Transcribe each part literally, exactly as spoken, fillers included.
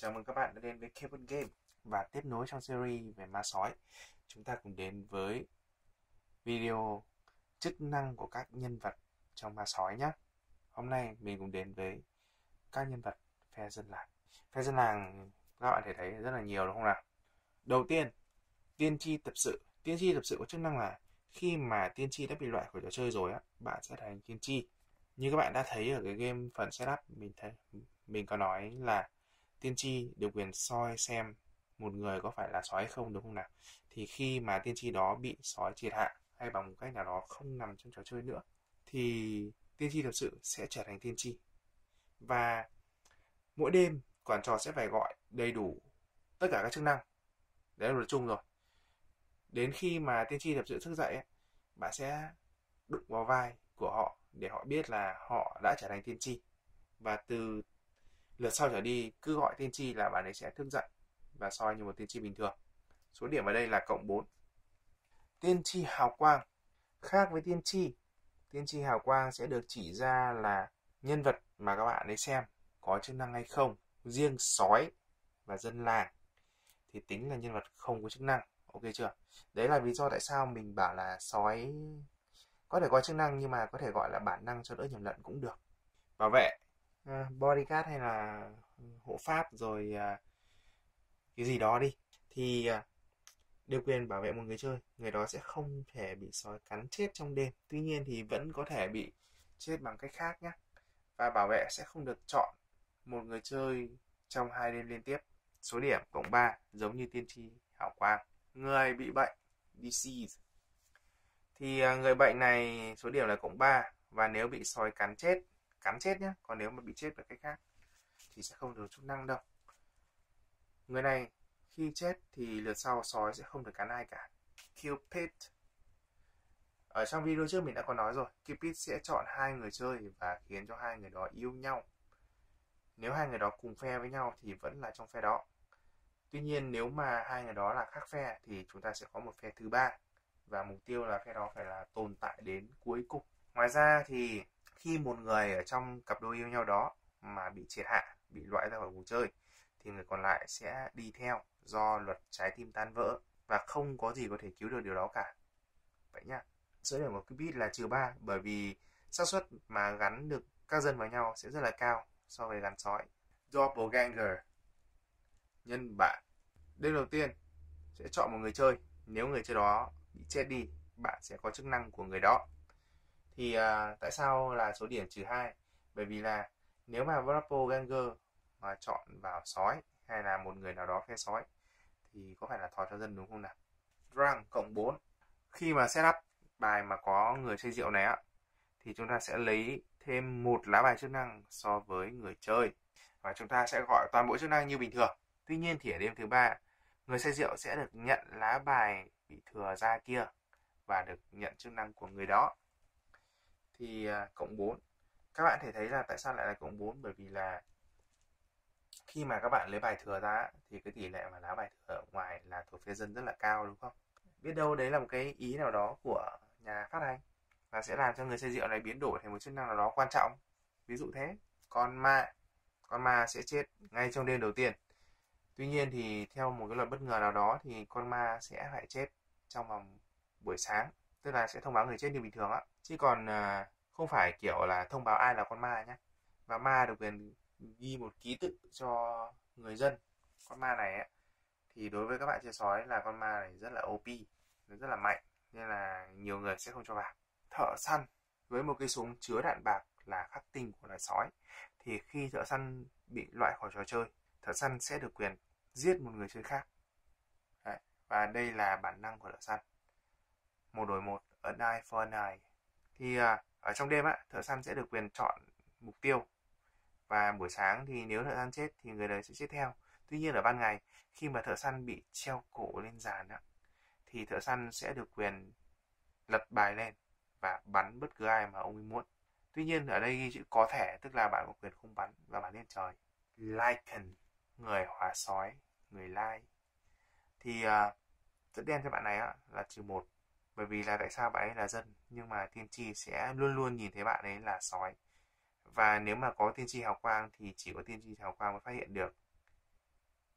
Chào mừng các bạn đã đến với Kevin Game và tiếp nối trong series về ma sói. Chúng ta cùng đến với video chức năng của các nhân vật trong ma sói nhé. Hôm nay mình cùng đến với các nhân vật phe dân làng. Phe dân làng các bạn thể thấy rất là nhiều đúng không nào? Đầu tiên, tiên tri tập sự. Tiên tri tập sự có chức năng là khi mà tiên tri đã bị loại khỏi trò chơi rồi á, bạn sẽ thành tiên tri. Như các bạn đã thấy ở cái game phần setup, mình thấy mình có nói là tiên tri được quyền soi xem một người có phải là sói hay không đúng không nào? Thì khi mà tiên tri đó bị sói triệt hạ hay bằng một cách nào đó không nằm trong trò chơi nữa thì tiên tri thật sự sẽ trở thành tiên tri. Và mỗi đêm quản trò sẽ phải gọi đầy đủ tất cả các chức năng. Đấy là luật chung rồi. Đến khi mà tiên tri thật sự thức dậy, bạn sẽ đụng vào vai của họ để họ biết là họ đã trở thành tiên tri. Và từ lượt sau trở đi cứ gọi tiên tri là bạn ấy sẽ thức dậy và soi như một tiên tri bình thường. Số điểm ở đây là cộng bốn. Tiên tri hào quang. Khác với tiên tri, tiên tri hào quang sẽ được chỉ ra là nhân vật mà các bạn ấy xem có chức năng hay không. Riêng sói và dân làng thì tính là nhân vật không có chức năng. Ok chưa? Đấy là lý do tại sao mình bảo là sói có thể có chức năng nhưng mà có thể gọi là bản năng cho đỡ nhầm lẫn cũng được. Bảo vệ, bodyguard hay là hộ pháp rồi cái gì đó đi thì điều quyền bảo vệ một người chơi, người đó sẽ không thể bị sói cắn chết trong đêm. Tuy nhiên thì vẫn có thể bị chết bằng cách khác nhé. Và bảo vệ sẽ không được chọn một người chơi trong hai đêm liên tiếp. Số điểm cộng ba, giống như tiên tri hào quang. Người bị bệnh disease thì người bệnh này số điểm là cộng ba, và nếu bị sói cắn chết cắn chết nhé, còn nếu mà bị chết bằng cách khác thì sẽ không được chức năng đâu. Người này khi chết thì lượt sau sói sẽ không được cắn ai cả. Cupid. Ở trong video trước mình đã có nói rồi, Cupid sẽ chọn hai người chơi và khiến cho hai người đó yêu nhau. Nếu hai người đó cùng phe với nhau thì vẫn là trong phe đó. Tuy nhiên nếu mà hai người đó là khác phe thì chúng ta sẽ có một phe thứ ba, và mục tiêu là phe đó phải là tồn tại đến cuối cùng. Ngoài ra thì khi một người ở trong cặp đôi yêu nhau đó mà bị triệt hạ, bị loại ra khỏi cuộc chơi thì người còn lại sẽ đi theo do luật trái tim tan vỡ và không có gì có thể cứu được điều đó cả. Vậy nhá. Số điểm của Cupid là trừ ba, bởi vì xác suất mà gắn được các dân vào nhau sẽ rất là cao so với gắn sói. Doppelganger, nhân bạn. Đêm đầu tiên sẽ chọn một người chơi. Nếu người chơi đó bị chết đi, bạn sẽ có chức năng của người đó. Thì à, tại sao là số điểm trừ hai? Bởi vì là nếu mà Doppelganger mà chọn vào sói hay là một người nào đó phe sói thì có phải là thò cho dân đúng không nào? Drunk cộng bốn. Khi mà setup bài mà có người say rượu này á thì chúng ta sẽ lấy thêm một lá bài chức năng so với người chơi và chúng ta sẽ gọi toàn bộ chức năng như bình thường. Tuy nhiên thì ở đêm thứ ba, người say rượu sẽ được nhận lá bài bị thừa ra kia và được nhận chức năng của người đó. Thì uh, cộng bốn. Các bạn thể thấy là tại sao lại là cộng bốn, bởi vì là khi mà các bạn lấy bài thừa ra thì cái tỷ lệ mà lá bài thừa ở ngoài là thuộc phía dân rất là cao đúng không? Biết đâu đấy là một cái ý nào đó của nhà phát hành và sẽ làm cho người say rượu này biến đổi thành một chức năng nào đó quan trọng. Ví dụ thế. Con ma. Con ma sẽ chết ngay trong đêm đầu tiên. Tuy nhiên thì theo một cái luật bất ngờ nào đó thì con ma sẽ phải chết trong vòng buổi sáng. Tức là sẽ thông báo người chết như bình thường á. Chứ còn uh, không phải kiểu là thông báo ai là con ma nhé. Và ma được quyền ghi một ký tự cho người dân. Con ma này ấy, thì đối với các bạn chơi sói là con ma này rất là ô pê, rất là mạnh, nên là nhiều người sẽ không cho vào. Thợ săn với một cây súng chứa đạn bạc là khắc tinh của loài sói, thì khi thợ săn bị loại khỏi trò chơi, thợ săn sẽ được quyền giết một người chơi khác. Đấy. Và đây là bản năng của thợ săn, một đổi một, an eye for an eye. Thì à, ở trong đêm á, thợ săn sẽ được quyền chọn mục tiêu, và buổi sáng thì nếu thợ săn chết thì người đấy sẽ chết theo. Tuy nhiên ở ban ngày, khi mà thợ săn bị treo cổ lên giàn á, thì thợ săn sẽ được quyền lật bài lên và bắn bất cứ ai mà ông ấy muốn. Tuy nhiên ở đây ghi chữ có thể, tức là bạn có quyền không bắn và bắn lên trời. Lycan, người hóa sói, người lai. Thì uh, dẫn đen cho bạn này á, là trừ một. Bởi vì là tại sao bạn ấy là dân, nhưng mà tiên tri sẽ luôn luôn nhìn thấy bạn ấy là sói. Và nếu mà có tiên tri hào quang thì chỉ có tiên tri hào quang mới phát hiện được.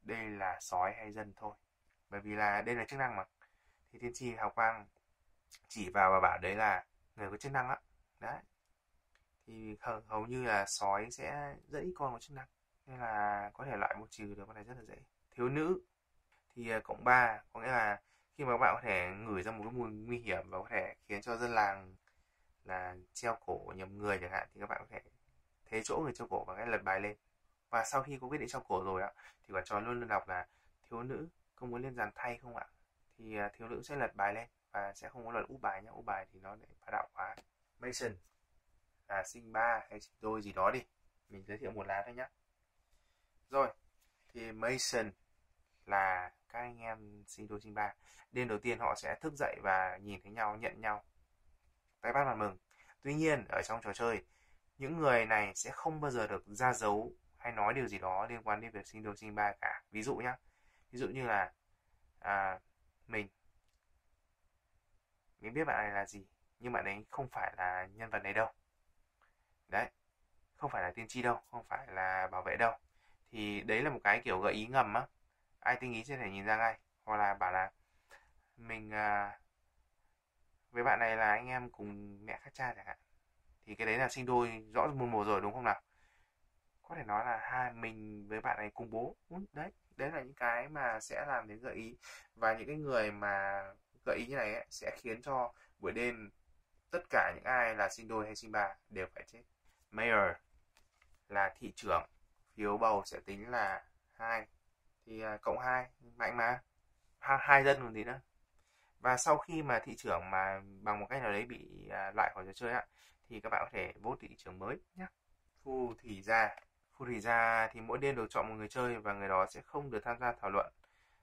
đây là sói hay dân thôi. Bởi vì là đây là chức năng mà. Thì tiên tri hào quang chỉ vào và bảo đấy là người có chức năng á. Đấy. Thì hầu, hầu như là sói sẽ rất ít con có chức năng. Nên là có thể loại một trừ được con này rất là dễ. Thiếu nữ thì cộng ba, có nghĩa là khi mà các bạn có thể ngửi ra một cái mùi nguy hiểm và có thể khiến cho dân làng là treo cổ nhầm người chẳng hạn, thì các bạn có thể thế chỗ người treo cổ bằng cách lật bài lên. Và sau khi có quyết định treo cổ rồi á, thì quả trò luôn luôn đọc là thiếu nữ có muốn lên dàn thay không ạ? Thì thiếu nữ sẽ lật bài lên và sẽ không có luật úp bài nhá. Úp bài thì nó lại bá đạo quá. Mason là sinh ba hay sinh đôi gì đó đi, mình giới thiệu một lá thôi nhá. Rồi thì Mason là các anh em sinh đôi sinh ba. Đêm đầu tiên họ sẽ thức dậy và nhìn thấy nhau, nhận nhau, tay bắt mặt mừng. Tuy nhiên ở trong trò chơi, những người này sẽ không bao giờ được ra dấu hay nói điều gì đó liên quan đến việc sinh đôi sinh ba cả. Ví dụ nhá, ví dụ như là à, mình mình biết bạn này là gì, nhưng bạn ấy không phải là nhân vật này đâu. Đấy, không phải là tiên tri đâu, không phải là bảo vệ đâu. Thì đấy là một cái kiểu gợi ý ngầm á. Ai tinh ý sẽ thể nhìn ra ngay. Hoặc là bảo là mình à, với bạn này là anh em cùng mẹ khác cha chẳng hạn. Thì cái đấy là sinh đôi rõ mồn một rồi đúng không nào? Có thể nói là hai mình với bạn này cùng bố. Đấy, đấy là những cái mà sẽ làm đến gợi ý. Và những cái người mà gợi ý như này ấy, sẽ khiến cho buổi đêm tất cả những ai là sinh đôi hay sinh ba đều phải chết. Mayor là thị trưởng, phiếu bầu sẽ tính là hai. Thì uh, cộng hai, mạnh mà. Ha, hai dân còn gì nữa. Và sau khi mà thị trưởng mà bằng một cách nào đấy bị uh, loại khỏi trò chơi á, thì các bạn có thể vote thị trưởng mới nhé. Phù thủy gia. Phù thủy gia thì mỗi đêm được chọn một người chơi và người đó sẽ không được tham gia thảo luận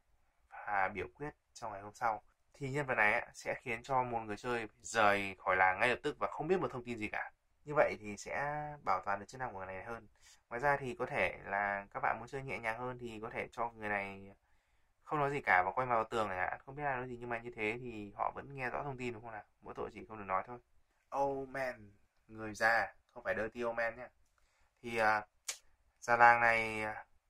và biểu quyết trong ngày hôm sau. Thì nhân vật này á, sẽ khiến cho một người chơi rời khỏi làng ngay lập tức và không biết một thông tin gì cả. Như vậy thì sẽ bảo toàn được chức năng của người này hơn. Ngoài ra thì có thể là các bạn muốn chơi nhẹ nhàng hơn thì có thể cho người này không nói gì cả và quay vào tường này, không biết ai nói gì, nhưng mà như thế thì họ vẫn nghe rõ thông tin đúng không nào? Mỗi tội chỉ không được nói thôi. Old man, người già, không phải dirty old man nhé. Thì uh, già làng này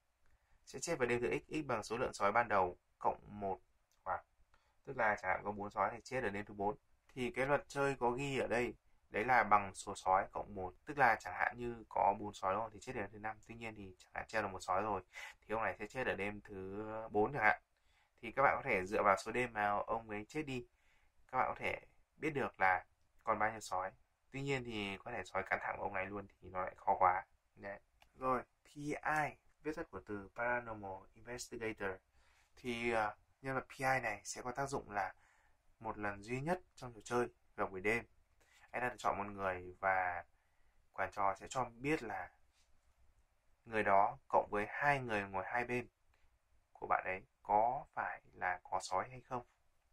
sẽ chết vào đêm thứ x, x bằng số lượng sói ban đầu cộng một, hoặc tức là chẳng hạn có bốn sói thì chết ở đêm thứ bốn. Thì cái luật chơi có ghi ở đây đấy là bằng số sói cộng một, tức là chẳng hạn như có bốn sói đúng không thì chết ở đêm thứ năm. Tuy nhiên thì chẳng hạn treo được một sói rồi thì ông này sẽ chết ở đêm thứ bốn chẳng hạn. Thì các bạn có thể dựa vào số đêm mà ông ấy chết đi, các bạn có thể biết được là còn bao nhiêu sói. Tuy nhiên thì có thể sói cắn thẳng vào ông này luôn thì nó lại khó quá. Đấy. Rồi, pê i, viết tắt của từ Paranormal Investigator. Thì uh, nhân vật pê i này sẽ có tác dụng là một lần duy nhất trong trò chơi vào buổi đêm, anh ta được chọn một người và quản trò sẽ cho biết là người đó cộng với hai người ngồi hai bên của bạn ấy có phải là có sói hay không.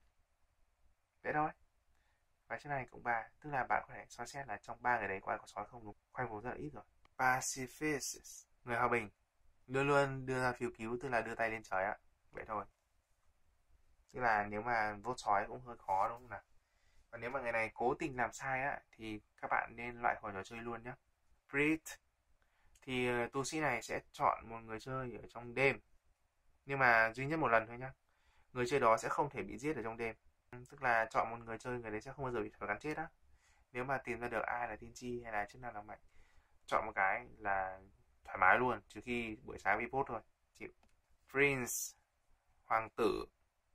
Vậy thôi. Và chức này cộng ba, tức là bạn có thể soi xét là trong ba người đấy có ai có sói không, đúng. Khoanh vùng rất là ít rồi. Pacifist, người hòa bình, luôn luôn đưa ra phiếu cứu, tức là đưa tay lên trời ạ. Vậy thôi. Tức là nếu mà vote sói cũng hơi khó đúng không nào? Và nếu mà người này cố tình làm sai á, thì các bạn nên loại khỏi trò chơi luôn nhé. Priest thì tu sĩ này sẽ chọn một người chơi ở trong đêm, nhưng mà duy nhất một lần thôi nhé. Người chơi đó sẽ không thể bị giết ở trong đêm. Tức là chọn một người chơi, người đấy sẽ không bao giờ bị phải cắn chết á. Nếu mà tìm ra được ai là tiên tri hay là chức năng làm mạnh, chọn một cái là thoải mái luôn, trừ khi buổi sáng bị post thôi, chịu. Prince, hoàng tử.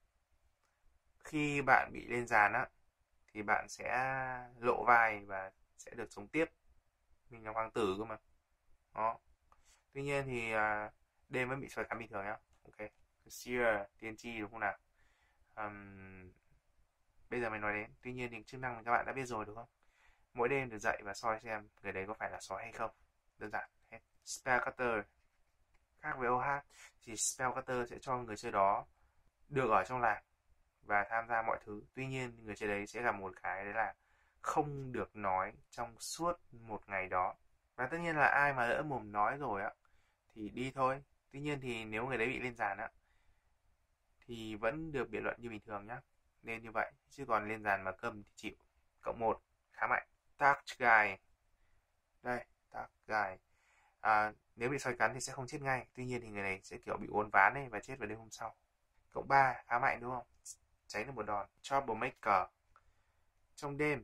Khi bạn bị lên giàn á, thì bạn sẽ lộ vai và sẽ được sống tiếp. Mình là hoàng tử cơ mà. Đó. Tuy nhiên thì uh, đêm vẫn bị sói cắn bình thường nhá. Ok. Seer, tiên tri đúng không nào? Um, bây giờ mình nói đến. Tuy nhiên thì chức năng các bạn đã biết rồi đúng không? Mỗi đêm được dậy và soi xem người đấy có phải là sói hay không. Đơn giản hết. Spellcaster. Khác với ô hát thì Spellcaster sẽ cho người chơi đó được ở trong làng và tham gia mọi thứ. Tuy nhiên người chơi đấy sẽ gặp một cái đấy là không được nói trong suốt một ngày đó. Và tất nhiên là ai mà lỡ mồm nói rồi á thì đi thôi. Tuy nhiên thì nếu người đấy bị lên giàn á thì vẫn được biện luận như bình thường nhá. Nên như vậy, chứ còn lên giàn mà câm thì chịu. Cộng một, khá mạnh. Dark Guy. Đây, Dark Guy. À, nếu bị sói cắn thì sẽ không chết ngay, tuy nhiên thì người này sẽ kiểu bị uốn ván ấy và chết vào đêm hôm sau. Cộng ba khá mạnh đúng không? Tránh được một đòn. Troublemaker. Trong đêm,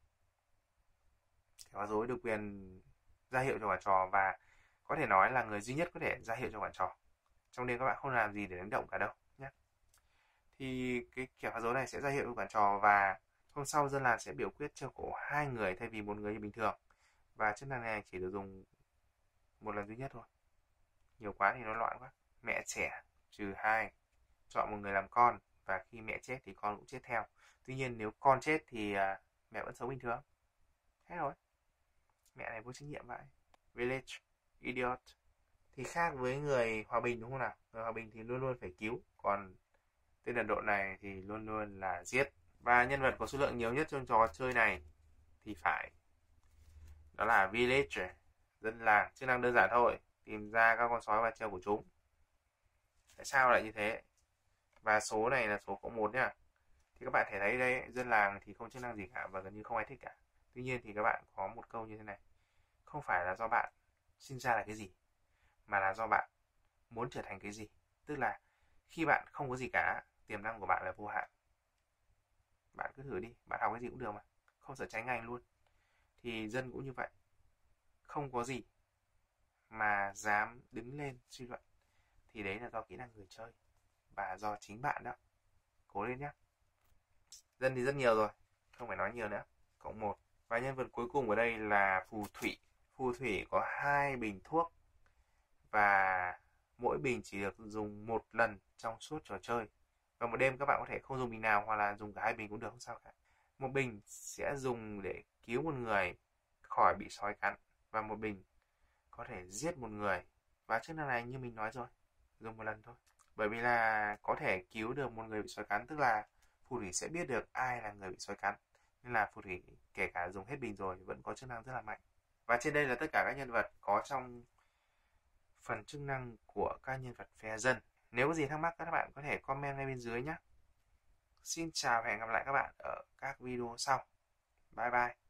kẻ phá rối được quyền ra hiệu cho quả trò và có thể nói là người duy nhất có thể ra hiệu cho quả trò. Trong đêm các bạn không làm gì để đánh động cả đâu nhé. Thì cái kẻ phá rối này sẽ ra hiệu cho quả trò và hôm sau dân làng sẽ biểu quyết treo cổ hai người thay vì một người như bình thường. Và chức năng này chỉ được dùng một lần duy nhất thôi. Nhiều quá thì nó loạn quá. Mẹ trẻ trừ hai, chọn một người làm con và khi mẹ chết thì con cũng chết theo. Tuy nhiên nếu con chết thì à, mẹ vẫn sống bình thường. Thế rồi. Mẹ này vô trách nhiệm vậy. Village Idiot thì khác với người hòa bình đúng không nào? Người hòa bình thì luôn luôn phải cứu, còn tên đần độn này thì luôn luôn là giết. Và nhân vật có số lượng nhiều nhất trong trò chơi này thì phải đó là Village, dân làng. Chức năng đơn giản thôi, tìm ra các con sói và treo của chúng. Tại sao lại như thế? Và số này là số cộng một nhá. Thì các bạn thể thấy đây, dân làng thì không chức năng gì cả và gần như không ai thích cả. Tuy nhiên thì các bạn có một câu như thế này. Không phải là do bạn sinh ra là cái gì, mà là do bạn muốn trở thành cái gì. Tức là khi bạn không có gì cả, tiềm năng của bạn là vô hạn. Bạn cứ thử đi, bạn học cái gì cũng được mà, không sợ tránh ngành luôn. Thì dân cũng như vậy, không có gì mà dám đứng lên suy luận. Thì đấy là do kỹ năng người chơi và do chính bạn đó. Cố lên nhé. Dân thì rất nhiều rồi, không phải nói nhiều nữa. Cộng một. Và nhân vật cuối cùng ở đây là phù thủy. Phù thủy có hai bình thuốc và mỗi bình chỉ được dùng một lần trong suốt trò chơi. Và một đêm các bạn có thể không dùng bình nào hoặc là dùng cả hai bình cũng được, không sao cả. Một bình sẽ dùng để cứu một người khỏi bị sói cắn và một bình có thể giết một người. Và chức năng này như mình nói rồi, dùng một lần thôi. Bởi vì là có thể cứu được một người bị sói cắn, tức là phù thủy sẽ biết được ai là người bị sói cắn. Nên là phù thủy kể cả dùng hết bình rồi vẫn có chức năng rất là mạnh. Và trên đây là tất cả các nhân vật có trong phần chức năng của các nhân vật phe dân. Nếu có gì thắc mắc các bạn có thể comment ngay bên dưới nhé. Xin chào và hẹn gặp lại các bạn ở các video sau. Bye bye.